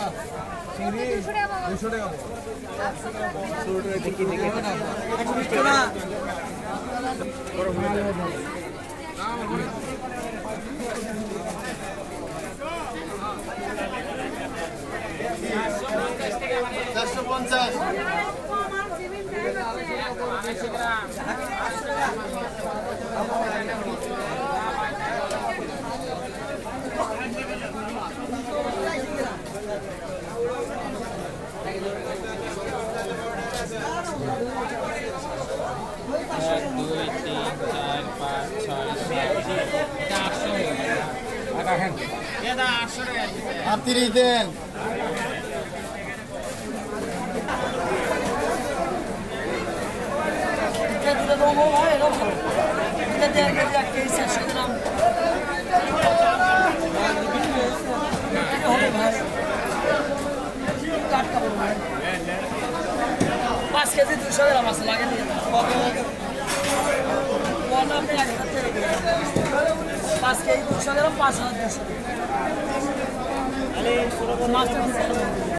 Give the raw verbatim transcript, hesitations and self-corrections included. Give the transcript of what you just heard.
চারশো পঞ্চাশ এক দুই তিন চার পাঁচ ছয় সাত আটত্রিশ দেন পাঁচ কেজি দুশো গ্রাম আছে লাগে পাঁচ কেজি দুশো গ্রাম পাঁচ হাজার দুশো মাছটা